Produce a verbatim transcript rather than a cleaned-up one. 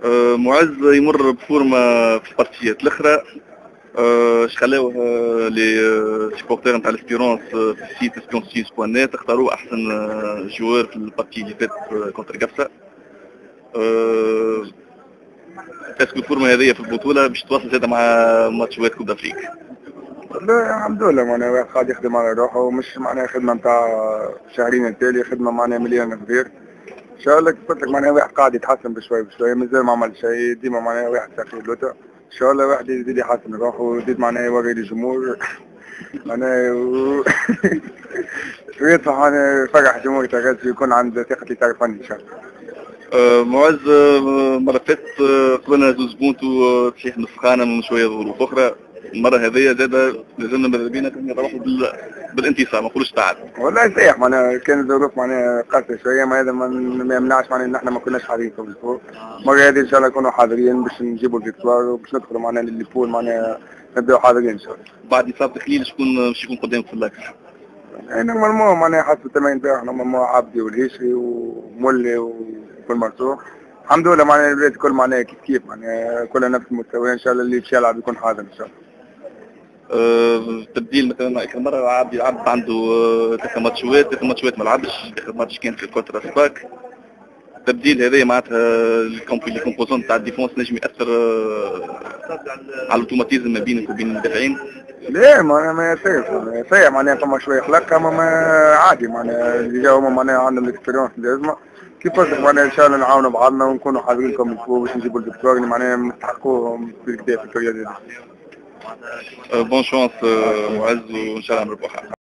آه، معز يمر بفورمة في البارتيات الاخرى. آه، اش خلاوه آه، لي سيبورتير نتاع الاسبيرونس في السيت اسبيرونس بوان نت اختاروه احسن آه، جوار في البارتي اللي فاتت آه، كونتر قفصه. اسكو الفورمة هذه في البطولة باش تواصل زادة مع ماتشات كوب دافريك؟ لا الحمد لله معناها واحد قاعد يخدم على روحه ومش معناها خدمة نتاع شهرين التالي، خدمة معناها مليون كبير. ان شاء الله قلت لك معناها واحد قاعد يتحسن بشوي بشوي، مازال ما عمل شيء، ديما معناها واحد ساقي لوتا. ان شاء الله واحد يزيد يحسن روحه ويزيد معناها يوري للجمهور معناها و... ويدفع معناها يفرح الجمهور تاع يكون عند ثقة اللي تعرف عني ان شاء الله. آه، معز آه، مرة فاتت آه، قبلنا زوز بونتو آه، تصحيح نسخانة من شوية ظروف أخرى. المرة هذه زادة لازلنا ماذا بينا نروحوا بال... بالانتصار، ما نقولوش تعادل. والله صحيح معناها كان الظروف معناها قاسية شوية، ما هذا ما يمنعش معناها ان احنا ما كناش حاضرين في الفور. المرة هذه ان شاء الله نكونوا حاضرين باش نجيبوا الفيكتوار وباش ندخلوا معناها للبول معناها نبداو حاضرين ان شاء الله. بعد إصابة خليل شكون باش يكون قدام في اللاكس؟ يعني نورمالمون معناها حسب التمارين تاعهم نورمالمون عبدي والهيشري ومولي والمرسوح. الحمد لله معناها البلاد الكل معناها كيف كيف معناها كلها نفس المستوى، ان شاء الله اللي باش يلعب يكون حاضر ان شاء الله. أه تبديل مثلا اخر مره عبد عبد عنده أه ثلاث ماتشات ثلاث ماتشات ما لعبش، اخر ماتش كان في كونترا سباك. التبديل هذا معناتها الكومبوزون تاع الديفونس نجم ياثر أه على الاوتوماتيزم ما بينك وبين المدافعين. لا ما ما يصيرش صحيح معناها فما شويه خلق، اما ما عادي معناها اللي جاو هما معناها عندهم الاكسبيريونس لازمه. كيف قلت لك معناها ان شاء الله نعاونوا بعضنا ونكونوا حاضرين لكم الفوق باش نجيبوا الفيكتوار اللي معناها نستحقوهم في الكدا في البريود هذه. أه بون شانس أه معز، وان شاء الله نربحها.